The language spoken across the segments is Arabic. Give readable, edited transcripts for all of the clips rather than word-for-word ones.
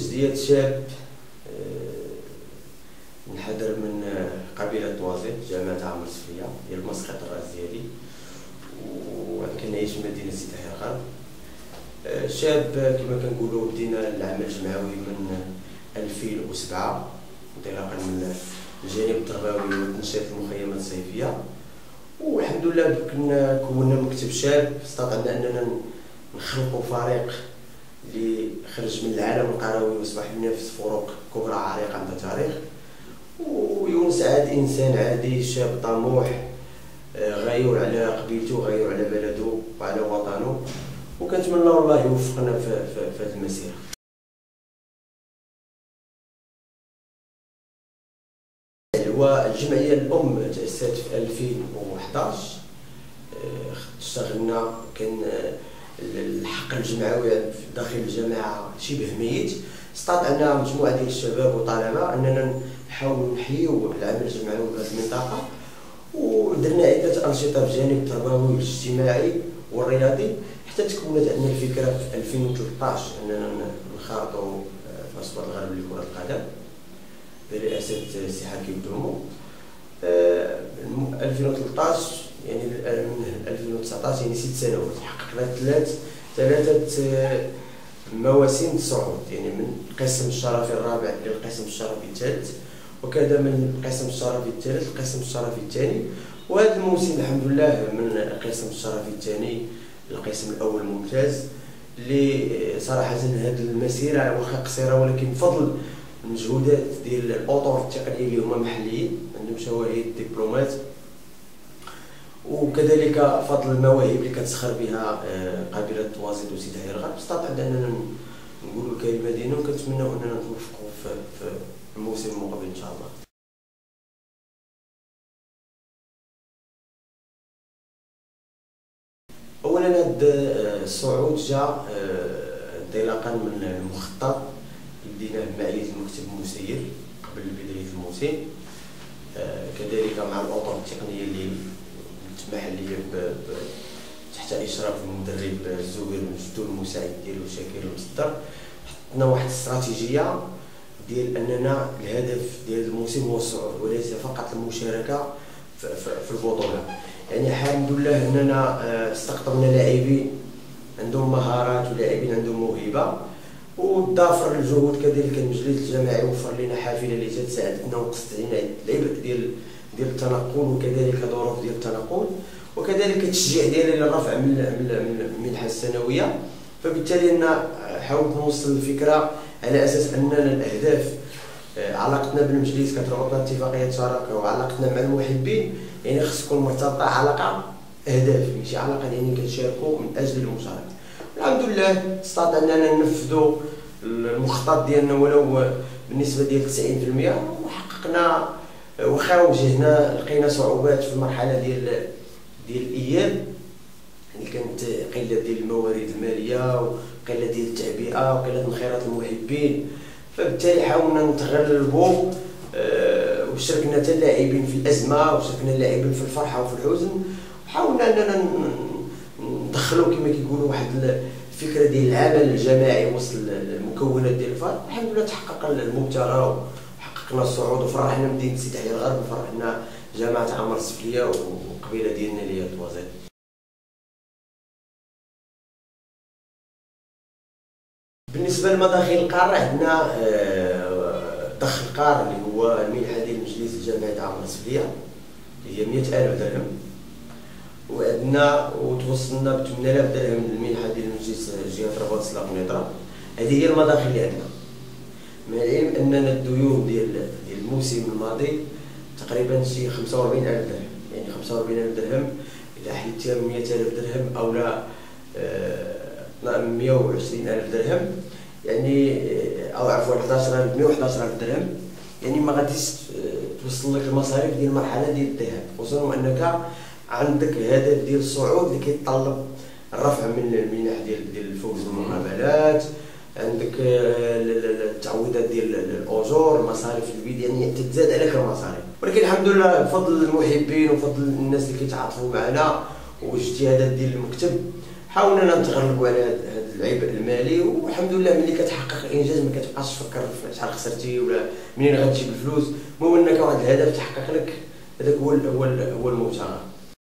ديال شاب منحدر من قبيلة طوازيط جامعة عمرو سفلية ديال مسقط الراس ديالي، وكنعيش في مدينة سيدي حي الغرب. شاب كما كنقولوا بدينا العمل الجمعوي من 2007 انطلاقا من الجانب التربوي وتنشيط المخيمات الصيفية، والحمد لله كونا مكتب شاب استطعنا اننا نخلقوا فريق اللي خرج من العالم القروي واصبح ينافس فروق كبرى عريقه عندها تاريخ. ويونس عاد انسان عادي شاب طموح غيور على قبيلته غيور على بلده وعلى وطنه، وكنتمنى الله يوفقنا في هذه المسيره. هو الجمعيه الام تاسست في 2011. اشتغلنا كان الحق الجمعوي داخل الجامعه شبه ميت. استطعنا مجموعه ديال الشباب وطلبه اننا نحاولوا نحيوا العمل الجمعوي في هذه المنطقه، ودرنا عده انشطه بجانب التربوي والاجتماعي والرياضي حتى تكونت عندنا الفكره في 2013 اننا نخاطوا في اسبوع الغرب لكره القدم برئاسه السي حكيم دومو. 2013 يعني من 2019 يعني 6 سنوات حققنا ثلاثه مواسم صعود، يعني من القسم الشرفي الرابع للقسم الشرفي الثالث، وكذا من القسم الشرفي الثالث للقسم الشرفي الثاني. وهذا الموسم الحمد لله من القسم الشرفي الثاني للقسم الاول ممتاز، اللي صراحه هذه المسيره واخا قصيره ولكن بفضل المجهودات ديال الاطر التقنيه اللي هما محليين عندهم شواهد دبلومات، وكذلك فضل المواهب اللي كتسخر بها قبيله طوازيط وسيدي حي الغرب، استطعنا اننا نقولوا الكلمه ديالنا، وكنتمناو اننا نوفقوا في الموسم المقبل ان شاء الله. اولا هذا الصعود جاء انطلاقا من المخطط اللي بديناه بمعيه المكتب المسير قبل بدايه الموسم، كذلك مع الاطر التقنيه اللي المحليه تحت اشراف المدرب الزهير مجدو المساعد ديالو شاكر المصدر. حطنا واحد الاستراتيجيه ديال اننا الهدف ديال الموسم هو الصعود وليس فقط المشاركه في البطوله. يعني الحمد لله اننا استقطبنا لاعبين عندهم مهارات ولاعبين عندهم موهبه، وضافر الجهود كذلك المجلس الجماعي وفر لنا حافله اللي تساعدنا وقصت علينا العبء ديال التنقل وكذلك ظروف ديال التنقل، وكذلك التشجيع ديالي للرفع من المنحه السنويه. فبالتالي انا حاولت نوصل الفكره على اساس اننا الاهداف علاقتنا بالمجلس كتربطنا اتفاقيه شراكه، وعلاقتنا مع المحبين يعني خص تكون مرتبطه علاقه اهداف ماشي علاقه يعني كنشاركوا من اجل المشاركه. الحمد لله استطعنا اننا ننفذوا المخطط ديالنا ولو بالنسبه ديال 90%، وحققنا واخا واجهنا لقينا صعوبات في المرحله ديال الاياب، يعني كانت قله ديال الموارد الماليه وقله ديال التعبئه وقله انخراط المحبين. فبالتالي حاولنا نتغلبوا وشاركنا حتى اللاعبين في الازمه وشاركنا اللاعبين في الفرحه وفي الحزن، وحاولنا اننا ندخلوا كما كيقولوا واحد الفكره ديال العمل الجماعي وسط المكونات ديال الفريق. الحمد لله تحقق المبتغى وحققنا الصعود وفرحنا مدينه سيدي حي الغرب وفرحنا جامعه عمرو سفليه وقبيله ديالنا اللي هي طوازيط. بالنسبه لمداخل القاره عندنا دخل القار اللي هو المنحه ديال المجلس جامعه عمرو سفليه اللي هي 100,000 درهم، وعندنا وتوصلنا ب 8,000 درهم المنحه ديال المجلس جهه رباط سلاق نيطره. هذه هي المداخل اللي عندنا، مع العلم اننا الديون ديال الموسم الماضي تقريبا شي 45,000 درهم، يعني 45,000 درهم اذا حيدتيها 100,000 درهم او لا 120,000 درهم يعني او عفوا 111,000 درهم، يعني ما غاديش توصل لك المصاريف ديال المرحله ديال الذهاب، خصوصا انك عندك الهدف ديال الصعود اللي كيتطلب الرفع من المنح ديال الفوز بالمقابلات، عندك التعويضات ديال الاجور، المصاريف البيد، يعني تتزاد عليك المصاريف. ولكن الحمد لله بفضل المحبين وفضل الناس اللي كيتعاطفوا معنا واجتهادات ديال المكتب حاولنا نتغلبوا على هذا العبء المالي، والحمد لله ملي كتحقق الانجاز ما كتبقاش تفكر في شحال خسرتي ولا منين غتجيب الفلوس. المهم انك واحد الهدف تحقق لك، هذاك هو المبتغى.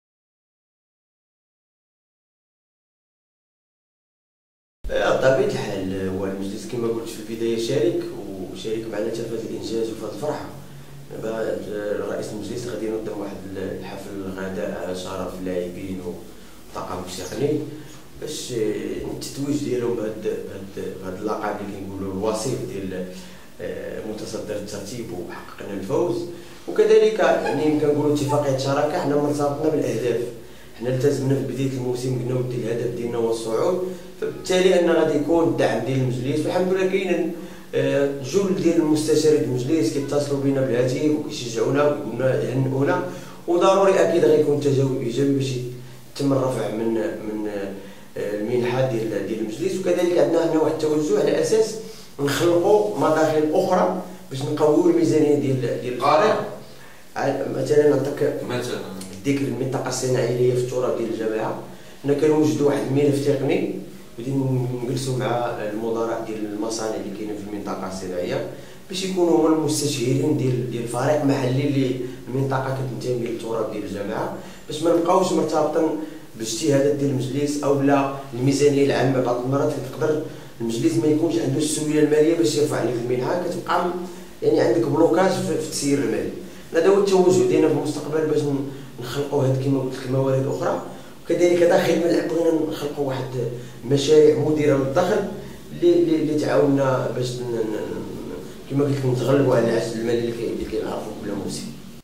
بطبيعة الحال هو المجلس كما قلت في البداية شارك معنا حتى في هذا الإنجاز وفي هذه الفرحة. دابا رئيس المجلس غادي ينظم واحد الحفل غداء شرف اللاعبين والطاقم التقني باش التتويج ديالهم بهذا اللقب اللي كنقولوا الوصيف ديال متصدر الترتيب وحققنا الفوز. وكذلك يعني كنقولوا اتفاقية شراكة، حنا مرتبطنا بالأهداف، حنا التزمنا في بداية الموسم قلنا ودي الهدف ديالنا هو الصعود، فبالتالي ان غادي يكون الدعم ديال المجلس. والحمد لله كاين جل ديال المستشارين المجلس كيتصلوا بنا بالهاتف وكيشجعونا ويهنئونا، وضروري اكيد غيكون تجاوب ايجابي باش يتم الرفع من المنحه ديال المجلس. وكذلك عندنا هنا واحد التوجه على اساس نخلقوا مداخل اخرى باش نقويوا الميزانيه ديال الفريق. مثلا نعطيك ديك المنطقه الصناعيه اللي هي في التراب ديال الجامعه، حنا كنوجدوا واحد الملف تقني بدي نجلسوا مع المدراء ديال المصانع اللي كاينه في المنطقه الصناعيه باش يكونوا هما المستشيرين ديال فريق محلي اللي المنطقه كتنتمي للتراب ديال الجامعه، باش ما نبقاوش مرتبطين باجتهادات ديال المجلس او لا الميزانيه العامه. بعض المرات كتقدر المجلس ما يكونش عنده السيوله الماليه باش يرفع لك المنحه، كتبقى يعني عندك بلوكاج في التسيير المالي. هذا هو التوجه ديالنا في المستقبل باش نخلقوا هاد كما قلت لك موارد اخرى. وكذلك داخل الملعب بغينا نخلقوا واحد مشاريع مديره للدخل اللي تعاوننا باش كما قلت لك نتغلبوا على العجز المالي اللي كنعرفوا كل موسم.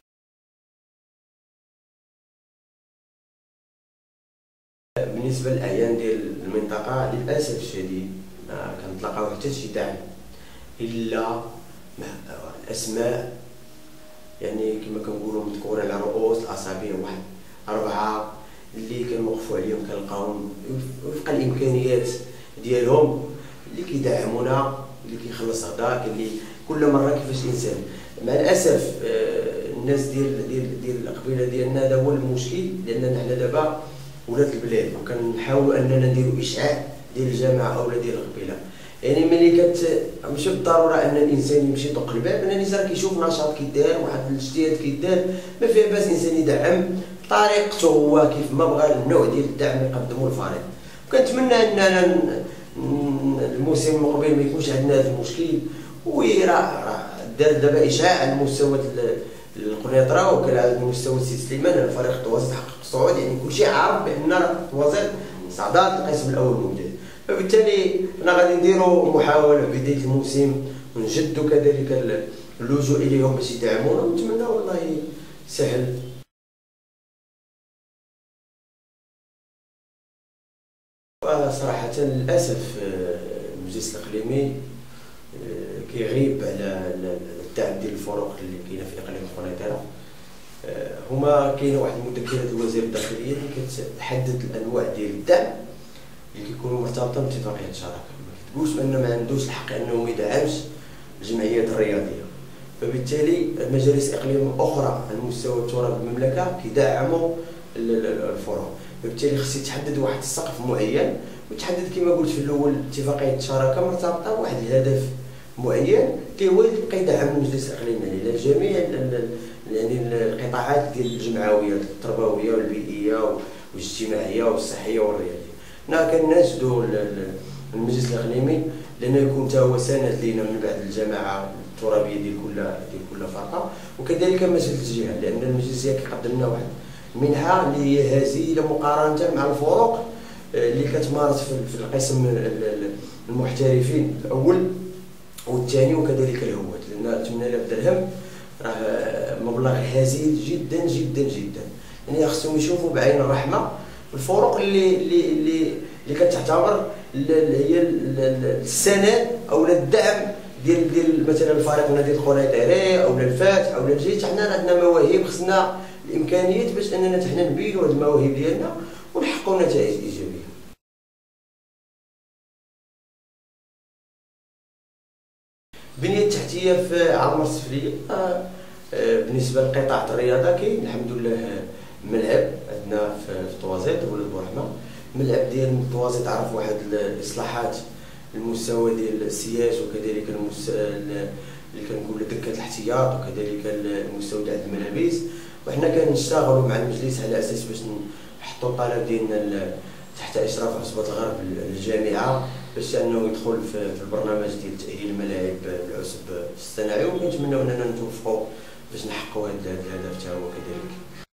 بالنسبه للاعيان ديال المنطقه للاسف الشديد ما كنتلاقاو حتى شي دعم الا الاسماء يعني كما كنقولوا مذكورين على رؤوس الاصابع، واحد 4 اللي كنوقفوا عليهم كنلقاهم وفق الامكانيات ديالهم اللي كيدعمونا، اللي كيخلص غداك، اللي كل مره كيفاش الانسان. مع الاسف الناس ديال القبيله ديالنا هذا هو المشكل، لاننا حنا دابا ولاد البلاد وكنحاولوا اننا نديروا اشعاع ديال الجماعه اولا ديال القبيله. يعني ملي ماشي بالضروره ان الانسان يمشي يدق الباب، ان الانسان راه كيشوف نشاط كيدار، واحد الاجتهاد كيدار، ما فيها باس الانسان يدعم بطريقته هو كيف ما بغى النوع ديال الدعم اللي يقدمه الفريق. وكنتمنى اننا الموسم المقبل ما يكونش عندنا هذا المشكل، وراه دار دابا اشعاع على مستوى القنيطره وعلى مستوى سي سليمان ان فريق طوازيت تحقق الصعود. يعني كلشي عارف بان طوازيت صعدات القسم الاول ممتاز، فبالتالي حنا غادي نديروا محاوله في بدايه الموسم ونجدوا كذلك اللجوء اليهم باش يدعمونا، ونتمنى والله سهل. صراحه للاسف المجلس الاقليمي كيغيب على الدعم ديال الفرق اللي كاينه في اقليم القنيطره. هما كاينه واحد المذكره الوزير الداخليه اللي كتحدد الانواع ديال الدعم اللي كيكونوا مرتبطين باتفاقيه الشراكه، ما كتقولش بان ما عندوش الحق انه ما يدعمش الجمعيات الرياضيه. فبالتالي المجالس الاقليميه اخرى على مستوى تراب المملكه كيدعموا الفرق، فبالتالي خص يتحدد واحد السقف معين، وتحدد كما قلت في الاول اتفاقيه الشراكه مرتبطه بواحد الهدف معين اللي هو يبقى يدعم المجلس الاقليمي على جميع يعني القطاعات ديال الجمعويه التربويه والبيئيه والاجتماعيه والصحيه والرياضيه. حنا كنناشدوا المجلس الاقليمي لانه يكون حتى هو سند لينا من بعد الجماعه الترابيه ديال كل فرقه، وكذلك مساله الجهه، لان المجلس كيقدم لنا واحد منحه اللي هي هزيله مقارنه مع الفرق اللي كتمارس في القسم المحترفين الاول والثاني وكذلك الهوات، لان 8000 درهم راه مبلغ هزيل جدا جدا جدا. يعني خصهم يشوفوا بعين الرحمه الفرق اللي كتعتبر هي السند او الدعم ديال مثلا الفريق نادي القنيطري او الفاتح او الجيش. حنا عندنا مواهب، خصنا الامكانيات باش اننا حنا نبينوا هذه المواهب ديالنا ونحققوا نتائج ايجابيه. البنيه التحتيه في عمر السفليه بالنسبه لقطاع الرياضه كاين الحمد لله ملعب عندنا في طوازيت ولاد بورحمه، الملعب ديال الطوازي تعرف واحد الاصلاحات المستوى ديال السياج، وكذلك اللي كنقول دكه الاحتياط، وكذلك المستوى ديال الملابس. وحنا كنشتغلوا مع المجلس على اساس باش نحطوا الطلب ديالنا تحت اشراف عصبه الغرب الجامعه باش انه يدخل في البرنامج ديال تاهيل الملاعب العصب الصناعي، وكنتمنوا اننا نتوفقوا باش نحققوا هذا الهدف حتى هو كذلك.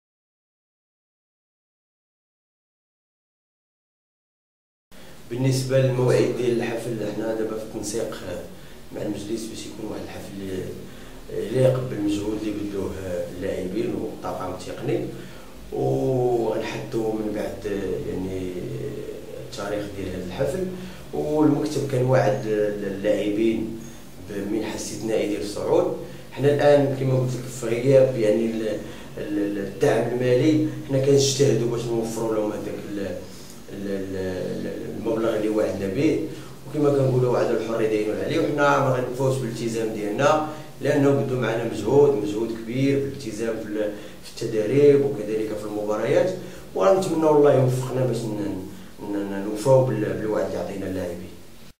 بالنسبه للموعد ديال الحفل، حنا دابا في التنسيق مع المجلس باش يكون واحد الحفل يليق بالمجهود اللي بذلوه اللاعبين والطاقم التقني، وغنحددوا من بعد يعني التاريخ ديال هذا الحفل. والمكتب كان واعد اللاعبين بمنحه استثنائيه ديال الصعود. حنا الان كما قلت لك في غياب يعني الدعم المالي، حنا كنجتهدوا باش نوفروا لهم هذاك المبلغ اللي وعدنا به، وكما كنقولوا وعد الحر يدين عليه، وحنا ما غنفوتش بالالتزام ديالنا لانه بدو معنا مجهود كبير بالالتزام في التدريب وكذلك في المباريات، ونتمنوا الله يوفقنا باش نوفاو بالوعد اللي عطينا اللاعبين.